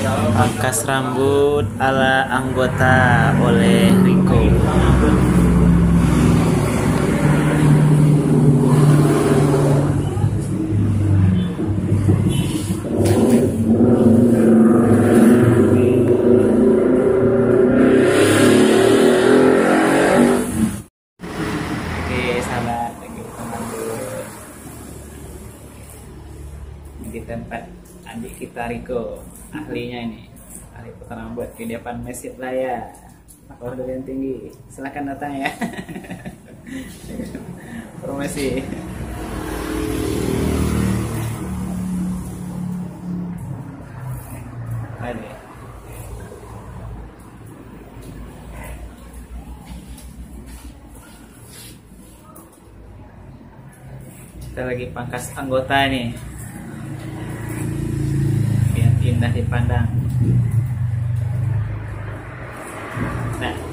Pangkas rambut ala anggota oleh Rico. Oke, sahabat, lagi rambut di tempat adik kita Rico, ahlinya ini, ahli potong rambut di depan Masjid Raya Makhluk yang tinggi. Silahkan datang ya. Promosi. Ada. Kita lagi pangkas anggota nih, biar indah dipandang. Nah,